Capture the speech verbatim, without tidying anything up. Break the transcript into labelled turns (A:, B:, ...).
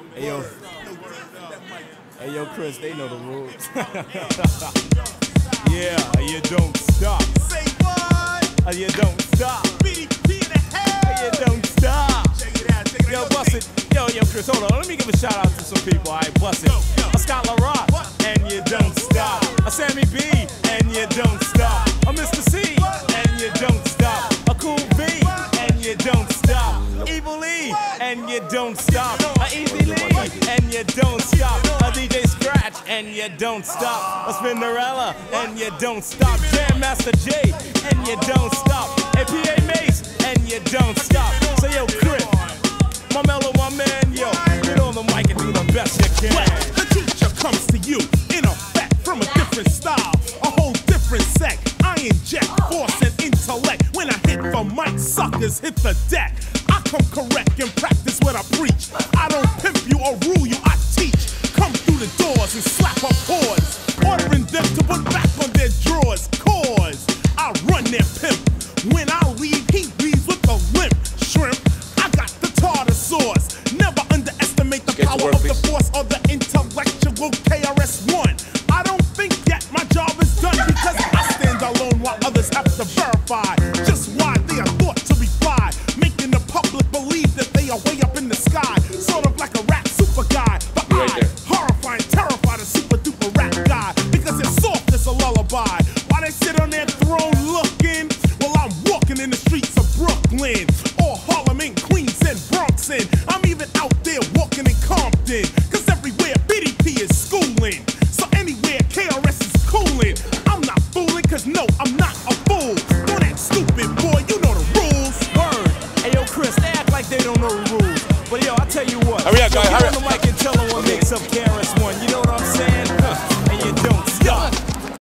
A: Hey yo, hey yo, Chris, they know the rules. Yeah, you don't stop.
B: Say what?
A: Uh, you don't stop.
B: B D P in the house.
A: You don't stop.
B: Check it out, check it
A: Yo,
B: out.
A: bust it. Yo, yo, Chris, hold on. Let me give a shout out to some people. All right, bust it.
B: Yo, yo.
A: A Scott LaRock, and you don't stop. A Sammy B, and you don't stop. A Mister C, and you don't stop. A Cool B, and you don't stop. Evil E, and you don't stop. A Easy Lee, and you don't stop. A D J Scratch, and you don't stop. A Spinderella, and you don't stop. Jam Master J, and you don't stop. A P A Mace, and you don't stop. So yo, Chris, my mellow, my man, yo, get on the mic and do the best you can.
B: Well, the teacher comes to you in effect from a different style, a whole different sect. I inject force and intellect. When I hit the mic, suckers hit the deck. I come correct and practice what I preach. I don't pimp you or rule you, I teach. Come through the doors and slap up chords, ordering them to put back on their drawers. Cause I run their pimp. When I leave, he leaves with a limp. Shrimp, I got the tartar sauce. Never underestimate the
C: Get to
B: power
C: work,
B: of the
C: please.
B: force of the intellectual K R S One. I don't think yet my job is done because I stand alone while others have to verify just why they are thought to be fly, making the public believe that they are way up in the sky, sort of like a rap super guy. But
C: Right
B: I,
C: there.
B: horrifying, terrified, a super duper rap guy because it's soft as a lullaby. While they sit on their throne looking, well I'm walking in the streets of Brooklyn or Harlem and Queens and Bronx and I'm even out there walking in Compton. Cause everywhere B D P is schooling, so anywhere K R S is cooling. I'm not fooling cause no, I'm not a fool. Don't act stupid, boy, you know the rules.
A: Word. Hey yo, Chris, they act like they don't know the rules. But yo, I tell you what.
C: Hurry up,
A: Yo,
C: guys,
A: get
C: hurry
A: on
C: up.
A: the mic and tell them what makes up K